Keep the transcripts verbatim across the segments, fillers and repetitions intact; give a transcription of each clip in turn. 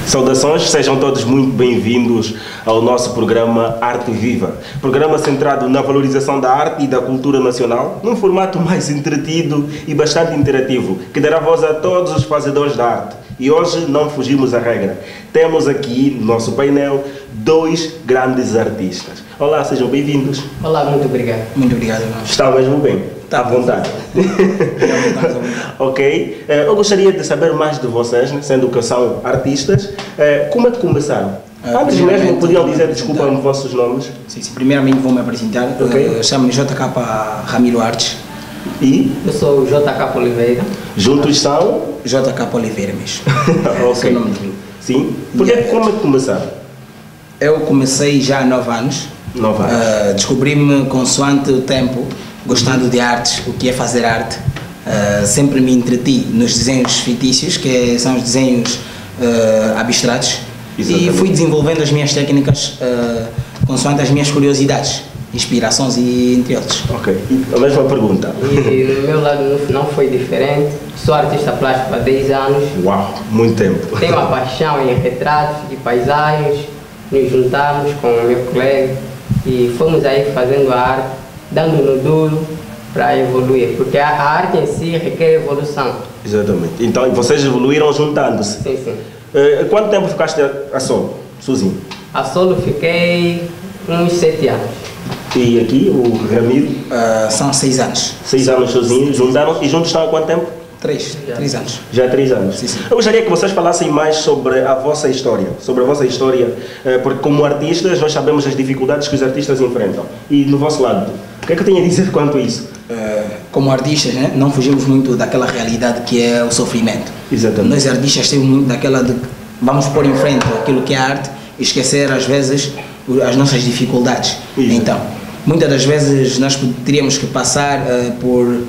Saudações, sejam todos muito bem-vindos ao nosso programa Arte Viva. Programa centrado na valorização da arte e da cultura nacional, num formato mais entretido e bastante interativo, que dará voz a todos os fazedores da arte. E hoje não fugimos à regra. Temos aqui no nosso painel dois grandes artistas. Olá, sejam bem-vindos. Olá, muito obrigado. Muito obrigado, irmão. Está mesmo bem? Está à vontade. Ok. Eu gostaria de saber mais de vocês, né, sendo que são artistas. Como é que começaram? Uh, Antes mesmo, podiam dizer, desculpa-me, os vossos nomes? Sim, sim. Primeiramente vou-me apresentar. Okay. Uh, Chamo-me J K Ramiro Artes. E? Eu sou o J K Oliveira. Juntos são? J K Oliveira mesmo. Ok. É o nome dele. Sim. Porque, yeah. Como é que começaram? Eu comecei já há nove anos. Nove anos. Uh, Descobri-me consoante o tempo, gostando de artes, o que é fazer arte. Uh, sempre me entreti nos desenhos fictícios, que são os desenhos uh, abstratos. Exatamente. E fui desenvolvendo as minhas técnicas uh, consoante as minhas curiosidades, inspirações e entre outros. Ok. E a mesma pergunta. E no meu lado não foi diferente. Sou artista plástico há dez anos. Uau, muito tempo. Tenho uma paixão em retratos de paisagens. Nos juntamos com o meu colega e fomos aí fazendo a arte, dando no duro para evoluir, porque a, a arte em si requer evolução. Exatamente. Então vocês evoluíram juntando-se? Sim, sim. Uh, quanto tempo ficaste a solo, sozinho? A solo fiquei uns sete anos. E aqui, o Ramiro? Uh, são seis anos. Seis anos sozinhos, juntaram e juntos estão há quanto tempo? Três, Já. três anos. Já há três anos. Sim, sim. Eu gostaria que vocês falassem mais sobre a vossa história, sobre a vossa história, porque como artistas nós sabemos as dificuldades que os artistas enfrentam. E no vosso lado, o que é que eu tenho a dizer quanto a isso? Uh, como artistas, né, não fugimos muito daquela realidade que é o sofrimento. Exatamente. Nós artistas temos muito daquela de vamos pôr em frente aquilo que é arte e esquecer às vezes as nossas dificuldades. Exato. Então, muitas das vezes nós teríamos que passar uh, por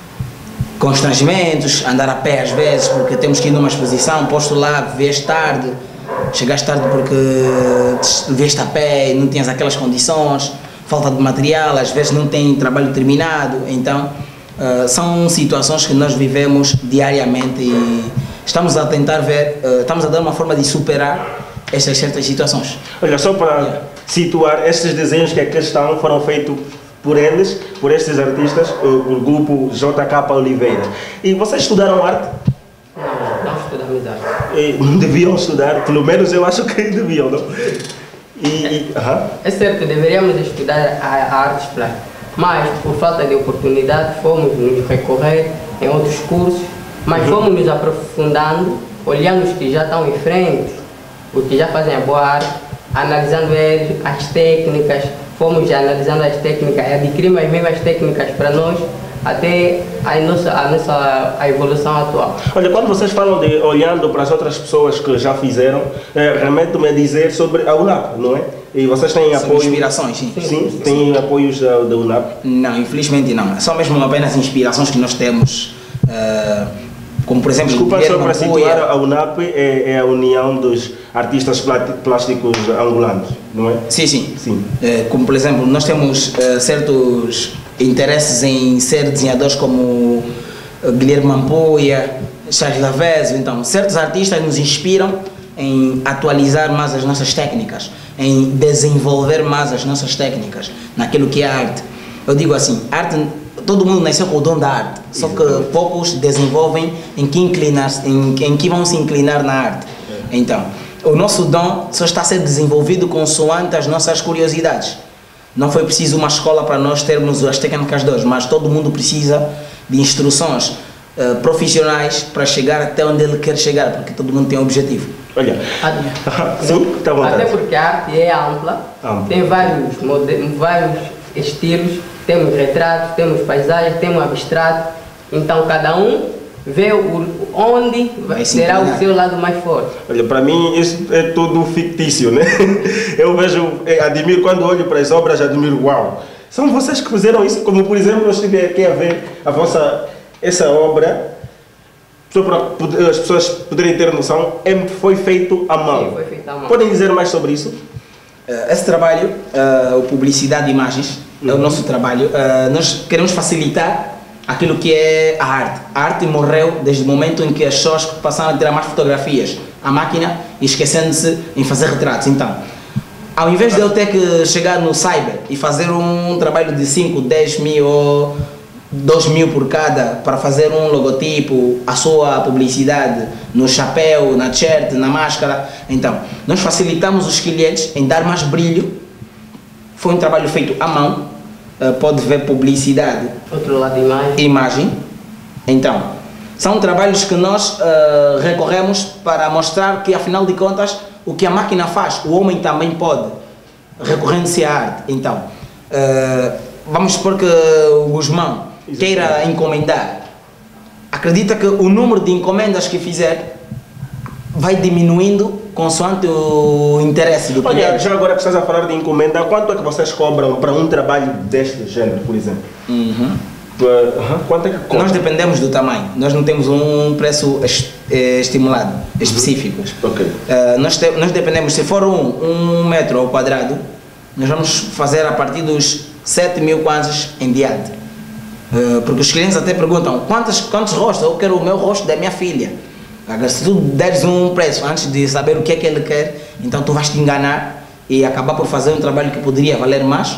constrangimentos, andar a pé às vezes porque temos que ir numa exposição, posto lá, vês tarde, chegaste tarde porque vês a pé e não tinhas aquelas condições, falta de material, às vezes não tem trabalho terminado, então uh, são situações que nós vivemos diariamente e estamos a tentar ver, uh, estamos a dar uma forma de superar estas certas situações. Olha, só para yeah. situar, estes desenhos que aqui estão foram feitos por eles, por estes artistas, o grupo J K Oliveira. E vocês estudaram arte? Não, não estudamos arte. E não deviam estudar, pelo menos eu acho que deviam, não? E, e, uh-huh. É certo, deveríamos estudar a, a artes plásticas, mas por falta de oportunidade fomos nos recorrer em outros cursos, mas uhum. fomos nos aprofundando, olhando os que já estão em frente, os que já fazem a boa arte, analisando eles, as técnicas, fomos analisando as técnicas, adquirimos as mesmas técnicas para nós, até a nossa, a nossa a evolução atual. Olha, quando vocês falam de olhando para as outras pessoas que já fizeram, é, remete-me a dizer sobre a U N A P, não é? E vocês têm São apoio... inspirações, sim. Sim, sim, sim. Têm apoios da, da U N A P? Não, infelizmente não. São mesmo apenas inspirações que nós temos, uh, como por exemplo... Desculpa, só para situar, a U N A P é, é a União dos Artistas Plásticos Angolanos, não é? Sim, sim. sim. Uh, como por exemplo, nós temos uh, certos interesses em ser desenhadores como uh, Guilherme Mampoia, Charles Lavezio, então certos artistas nos inspiram em atualizar mais as nossas técnicas, em desenvolver mais as nossas técnicas naquilo que é arte. Eu digo assim, arte, todo mundo nasceu com o dom da arte, só que poucos desenvolvem em que, inclinar, em, em que vão se inclinar na arte. Então, o nosso dom só está a ser desenvolvido consoante as nossas curiosidades. Não foi preciso uma escola para nós termos as técnicas de hoje, mas todo mundo precisa de instruções uh, profissionais para chegar até onde ele quer chegar, porque todo mundo tem um objetivo. Olha, sim, tá bom, até porque a arte é ampla, ampla. Tem vários, modelos, vários estilos, temos retratos, temos paisagens, temos abstrato, então cada um vê o, onde vai será o seu lado mais forte. Olha, para mim isso é tudo fictício, né? Eu vejo, admiro, quando olho para as obras, admiro, uau, são vocês que fizeram isso, como por exemplo, eu estive aqui a ver a vossa, essa obra, só para as pessoas poderem ter noção, foi feito à mão. Sim, foi feito à mão. Podem dizer mais sobre isso? Esse trabalho, uh, Publicidade de Imagens, uhum. é o nosso trabalho. Uh, nós queremos facilitar aquilo que é a arte. A arte morreu desde o momento em que as pessoas passaram a tirar mais fotografias à máquina e esquecendo-se em fazer retratos. Então, ao invés de eu ter que chegar no cyber e fazer um trabalho de cinco, dez mil ou dois mil por cada para fazer um logotipo, a sua publicidade no chapéu, na t-shirt, na máscara, então, nós facilitamos os clientes em dar mais brilho. Foi um trabalho feito à mão, uh, pode ver publicidade, Outro lado, imagem. imagem. Então, são trabalhos que nós uh, recorremos para mostrar que, afinal de contas, o que a máquina faz, o homem também pode, recorrendo-se à arte. Então, uh, vamos supor que o Guzmão queira encomendar. Acredita que o número de encomendas que fizer vai diminuindo consoante o interesse do cliente. Olha, já agora que estás a falar de encomenda, quanto é que vocês cobram para um trabalho deste género, por exemplo? Uhum. Uh, quanto é que cobram? Nós dependemos do tamanho, nós não temos um preço est estimulado, específico. Ok. Uh, nós, te nós dependemos, se for um, um metro ao quadrado, nós vamos fazer a partir dos sete mil kwanzas em diante. Uh, porque os clientes até perguntam, quantos, quantos rostos? Eu quero o meu rosto da minha filha. Agora, se tu deres um preço antes de saber o que é que ele quer, então tu vais te enganar e acabar por fazer um trabalho que poderia valer mais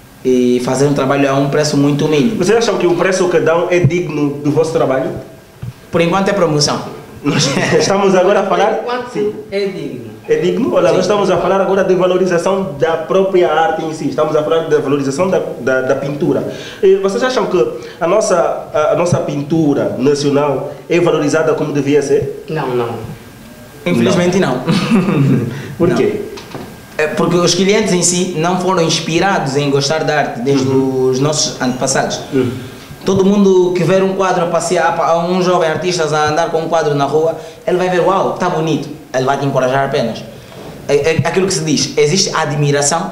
e fazer um trabalho a um preço muito mínimo. Vocês acham que o preço que dão é digno do vosso trabalho? Por enquanto é promoção. Nós estamos agora a falar... Enquanto Sim. é digno. É digno? Olha, Sim. nós estamos a falar agora de valorização da própria arte em si. Estamos a falar da valorização da, da, da pintura. E vocês acham que a nossa, a, a nossa pintura nacional é valorizada como devia ser? Não, não. Infelizmente não. Por Não. quê? É porque os clientes em si não foram inspirados em gostar da arte desde uhum. os nossos antepassados. Uhum. Todo mundo que ver um quadro a passear, um jovem artista a andar com um quadro na rua, ele vai ver, uau, está bonito. Ele vai te encorajar apenas. É, é aquilo que se diz, existe admiração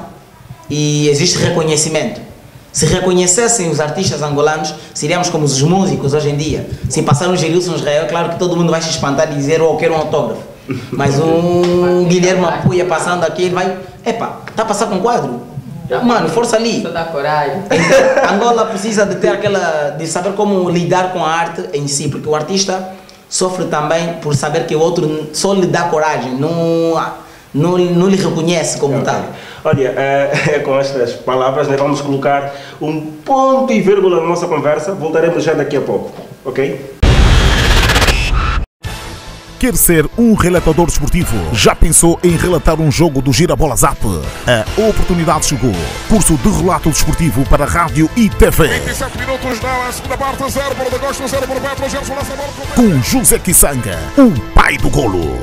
e existe reconhecimento. Se reconhecessem os artistas angolanos, seríamos como os músicos hoje em dia. Se passar um Gerilson Israel, claro que todo mundo vai se espantar e dizer, oh, eu quero um autógrafo. Mas um Guilherme Apuia passando aqui, ele vai, epa, está a passar com quadro? Mano, força ali. Só dá coragem. Então, Angola precisa de ter aquela, de saber como lidar com a arte em si, porque o artista sofre também por saber que o outro só lhe dá coragem, não, não, não lhe reconhece como okay. tal. Olha, é, com estas palavras nós vamos colocar um ponto e vírgula na nossa conversa, voltaremos já daqui a pouco, ok? Quer ser um relatador desportivo? Já pensou em relatar um jogo do Girabola Zap? A oportunidade chegou. Curso de relato desportivo para rádio e T V. vinte e sete minutos na segunda parte, zero para o de Gosto, zero para o Petro, Gerson lança a bola com José Kisanga, o pai do golo.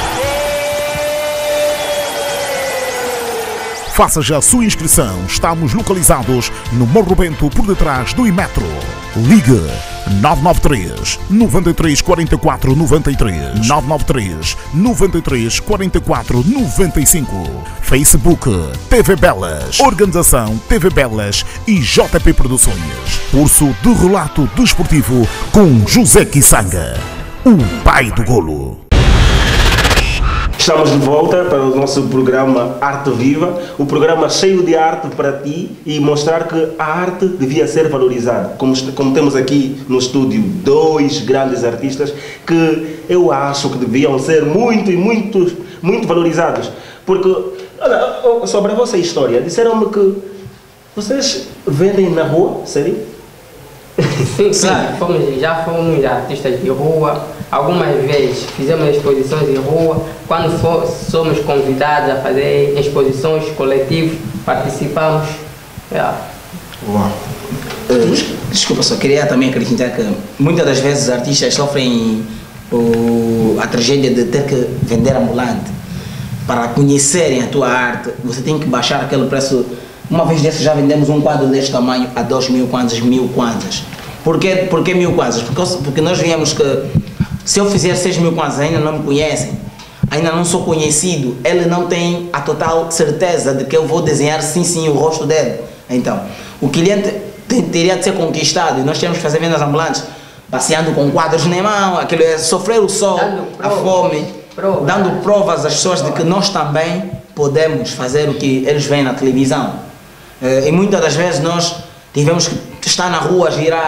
Faça já a sua inscrição. Estamos localizados no Morro Bento, por detrás do Imetro. Ligue nove nove três, nove três quatro quatro nove três, nove nove três, nove três quatro quatro nove cinco. Facebook T V Belas, Organização T V Belas e J P Produções. Curso de relato desportivo com José Kisanga, o pai do golo. Estamos de volta para o nosso programa Arte Viva, o programa cheio de arte para ti e mostrar que a arte devia ser valorizada. Como, como temos aqui no estúdio dois grandes artistas que eu acho que deviam ser muito e muito, muito valorizados. Porque, olha, sobre a vossa história, disseram-me que vocês vendem na rua, sério? Sim, claro, fomos, já fomos artistas de rua, algumas vezes fizemos exposições de rua, quando for, somos convidados a fazer exposições coletivas, participamos. Yeah. Uau. Uh, desculpa, só queria também acrescentar que muitas das vezes os artistas sofrem o, a tragédia de ter que vender ambulante. Para conhecerem a tua arte, você tem que baixar aquele preço. Uma vez desse já vendemos um quadro deste tamanho a dois mil kwanzas, mil kwanzas. Por que, por que mil kwanzas? Porque, porque nós viemos que se eu fizer seis mil kwanzas ainda não me conhecem, ainda não sou conhecido, ele não tem a total certeza de que eu vou desenhar sim sim o rosto dele. Então, o cliente teria de ser conquistado e nós temos que fazer vendas ambulantes, passeando com quadros na mão, aquilo é sofrer o sol, a fome, prova, dando provas às pessoas de que nós também podemos fazer o que eles veem na televisão. E muitas das vezes nós tivemos que estar na rua a girar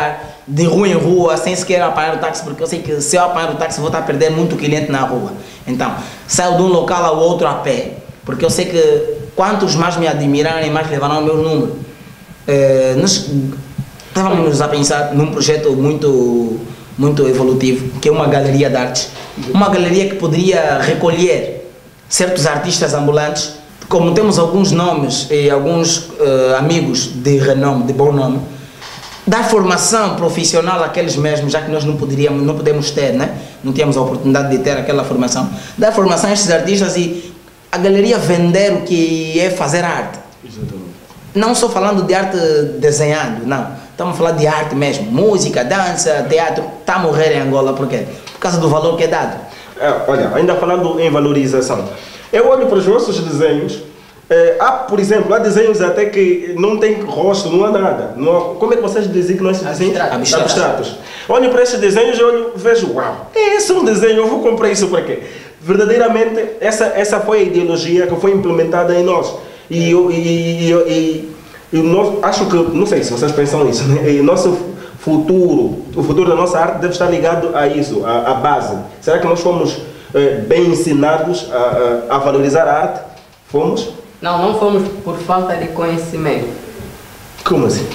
de rua em rua, sem sequer apanhar o táxi, porque eu sei que se eu apanhar o táxi vou estar a perder muito cliente na rua. Então, saio de um local ao outro a pé, porque eu sei que quantos mais me admirarem, mais levarão o meu número. É, nós estávamos a pensar num projeto muito, muito evolutivo, que é uma galeria de artes. Uma galeria que poderia recolher certos artistas ambulantes, como temos alguns nomes e alguns uh, amigos de renome, de bom nome, dar formação profissional àqueles mesmos, já que nós não poderíamos, não podemos ter, né? Não tínhamos a oportunidade de ter aquela formação, dar formação a estes artistas e a galeria vender o que é fazer arte. Exatamente. Não só falando de arte desenhando, não. Estamos a falar de arte mesmo, música, dança, teatro. Está a morrer em Angola, por quê? Por causa do valor que é dado. É, olha, ainda falando em valorização, eu olho para os vossos desenhos. É, há, por exemplo, há desenhos até que não tem rosto, não há nada. Não há, como é que vocês designam esses desenhos? Abstratos. Abstratos. Olho para esses desenhos e olho, vejo, uau, esse é um desenho, eu vou comprar isso para quê? Verdadeiramente, essa, essa foi a ideologia que foi implementada em nós. E eu e, e, e, e nós, acho que, não sei se vocês pensam nisso, né? E nosso futuro, o futuro da nossa arte deve estar ligado a isso, a, a base. Será que nós fomos é, bem ensinados a, a, a valorizar a arte? Fomos? Não, não fomos por falta de conhecimento. Como assim?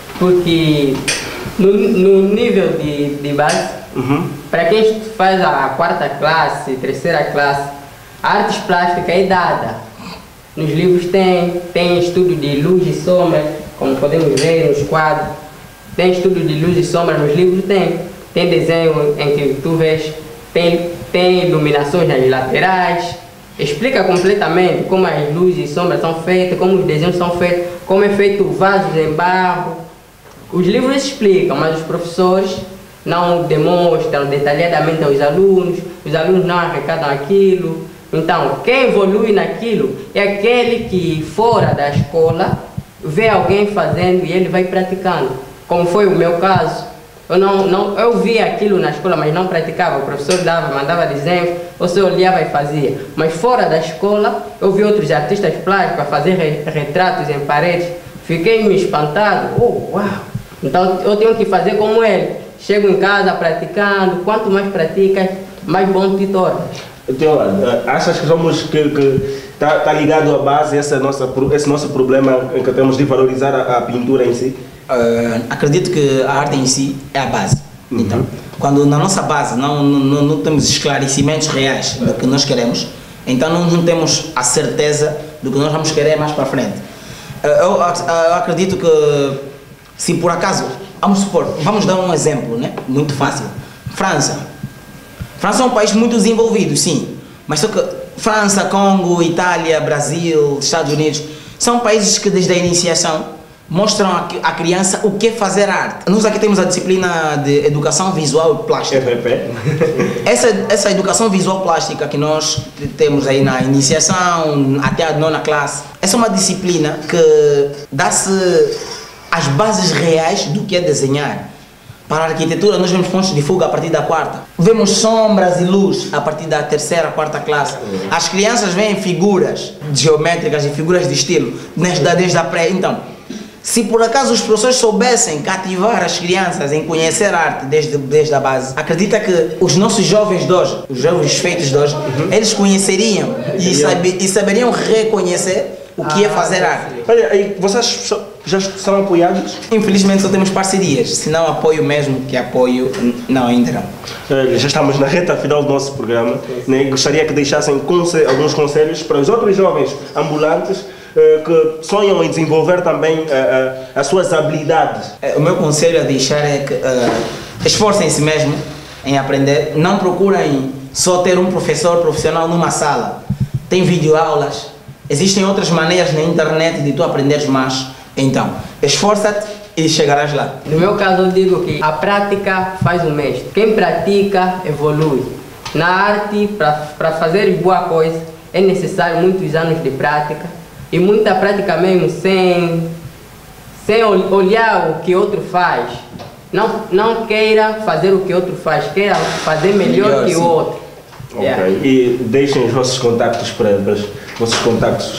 Porque no, no nível de, de base, uhum. Para quem faz a quarta classe, terceira classe, a artes plástica é dada. Nos livros tem, tem estudo de luz e sombra, como podemos ver nos quadros. Tem estudo de luz e sombra nos livros, tem. Tem desenho em que tu vês, tem, tem iluminações nas laterais. Explica completamente como as luzes e sombras são feitas, como os desenhos são feitos, como é feito vasos em barro. Os livros explicam, mas os professores não demonstram detalhadamente aos alunos, os alunos não arrecadam aquilo. Então, quem evolui naquilo é aquele que, fora da escola, vê alguém fazendo e ele vai praticando. Como foi o meu caso. Eu, não, não, eu via aquilo na escola, mas não praticava. O professor dava, mandava desenhos, você olhava e fazia. Mas fora da escola, eu vi outros artistas plásticos a fazer retratos em paredes. Fiquei me espantado. Oh, uau! Então eu tenho que fazer como ele. Chego em casa praticando. Quanto mais praticas, mais bom te torna. Então, achas que somos que, que tá, tá ligado à base essa nossa, esse nosso problema em que temos de valorizar a, a pintura em si? Uh, acredito que a arte em si é a base. Uhum. Então, quando na nossa base não, não, não temos esclarecimentos reais do que nós queremos, então não, não temos a certeza do que nós vamos querer mais para frente. Uh, eu, eu acredito que, se por acaso, vamos supor, vamos dar um exemplo, né? Muito fácil. França. França é um país muito desenvolvido, sim, mas só que França, Congo, Itália, Brasil, Estados Unidos são países que desde a iniciação mostram à criança o que é fazer arte. Nós aqui temos a disciplina de educação visual e plástica. essa, essa educação visual plástica que nós temos aí na iniciação, até a nona classe, essa é uma disciplina que dá-se as bases reais do que é desenhar. Para a arquitetura, nós vemos fontes de fuga a partir da quarta. Vemos sombras e luz a partir da terceira, quarta classe. As crianças veem figuras geométricas e figuras de estilo desde, desde a pré. Então, se por acaso os professores soubessem cativar as crianças em conhecer a arte desde, desde a base, acredita que os nossos jovens de hoje, os jovens feitos de hoje, uhum. eles conheceriam e, sabe, e saberiam reconhecer o que ah, é fazer arte. Olha, e vocês já são apoiados? Infelizmente só temos parcerias, se não apoio mesmo, que apoio, não, ainda não. Já estamos na reta final do nosso programa, né? Gostaria que deixassem conselhos, alguns conselhos para os outros jovens ambulantes que sonham em desenvolver também uh, uh, as suas habilidades. O meu conselho a deixar é que uh, esforcem-se mesmo em aprender, não procurem só ter um professor profissional numa sala. Tem videoaulas, existem outras maneiras na internet de tu aprenderes mais. Então, esforça-te e chegarás lá. No meu caso eu digo que a prática faz o mestre. Quem pratica evolui. Na arte, para fazer boa coisa, é necessário muitos anos de prática. E muita prática mesmo, sem, sem olhar o que outro faz. Não, não queira fazer o que outro faz, queira fazer melhor, melhor que o outro. Okay. Yeah. E deixem os vossos contactos para os vossos contactos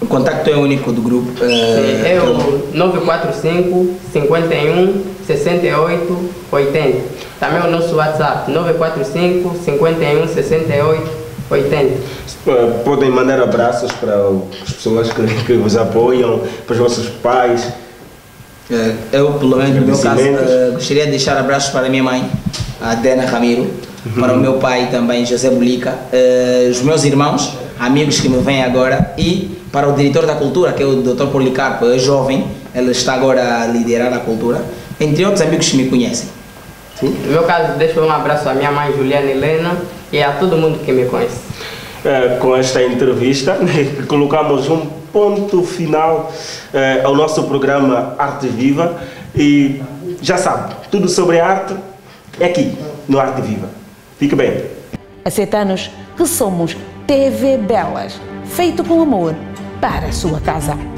O contacto é único do grupo. Uh, Sim, é o nove quatro cinco, cinco um, seis oito, oito zero. Também o nosso WhatsApp, nove quatro cinco, cinco um, seis oito, oito zero. Podem mandar abraços para as pessoas que, que vos apoiam, para os vossos pais. Uh, eu, pelo menos no meu caso, uh, gostaria de deixar abraços para a minha mãe, a Dena Ramiro, uhum. para o meu pai também, José Bulica, uh, os meus irmãos, amigos que me vêm agora, e para o diretor da cultura, que é o doutor Policarpo, é jovem, ele está agora a liderar a cultura, entre outros amigos que me conhecem. Sim. No meu caso, deixo um abraço à minha mãe Juliana Helena e a todo mundo que me conhece. É, com esta entrevista, colocamos um ponto final é, ao nosso programa Arte Viva, e já sabe, tudo sobre arte é aqui, no Arte Viva. Fique bem. Aceita-nos que somos T V Belas, feito com amor para a sua casa.